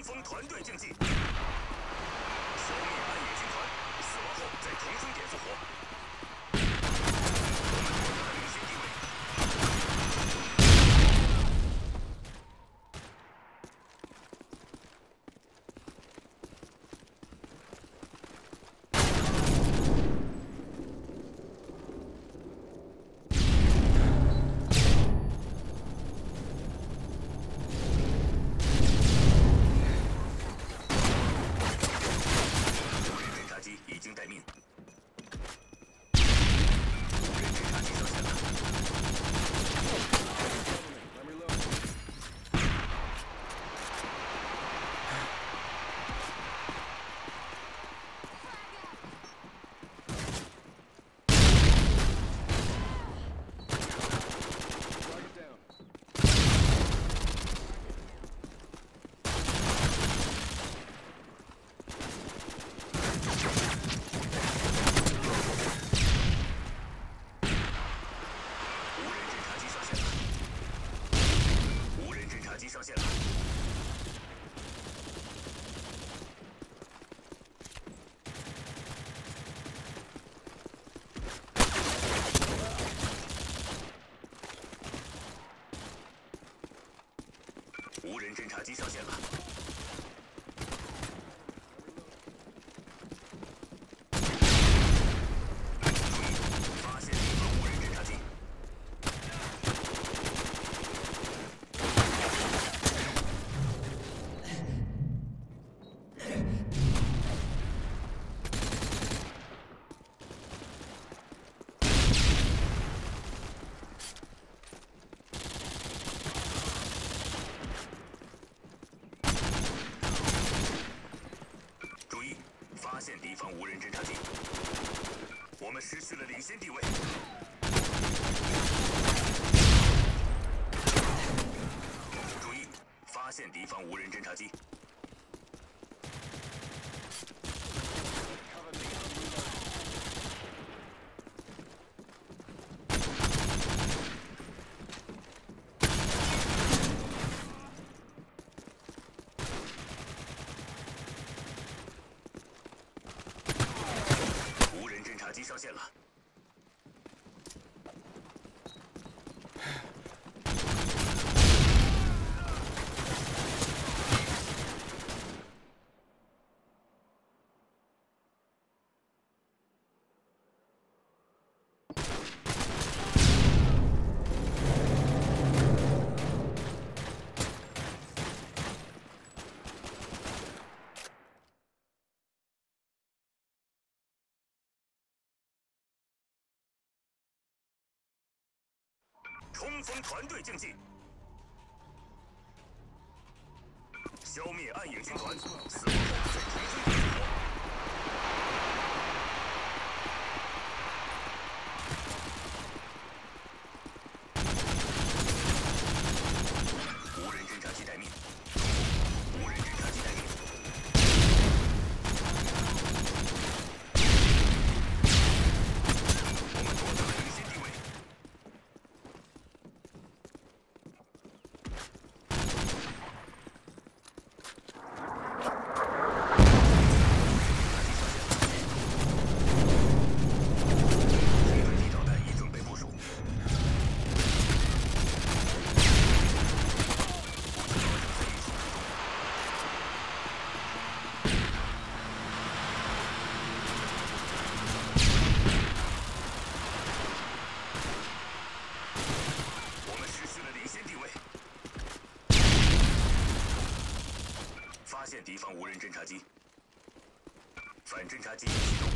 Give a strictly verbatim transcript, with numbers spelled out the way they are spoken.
锋团队竞技，消灭暗野军团，死亡后在重生点复活。我们获得了领先地位。 已经待命，无人侦察机上线了。上线了。无人侦察机上线了。注意，发现敌方无人侦察机。 发现敌方无人侦察机，我们失去了领先地位。注意，发现敌方无人侦察机。机上线了。冲锋团队竞技，消灭暗影军团，死亡后再重生复活。无人侦察机待命，无人侦察机待命。 发现敌方无人侦察机，反侦察机启动。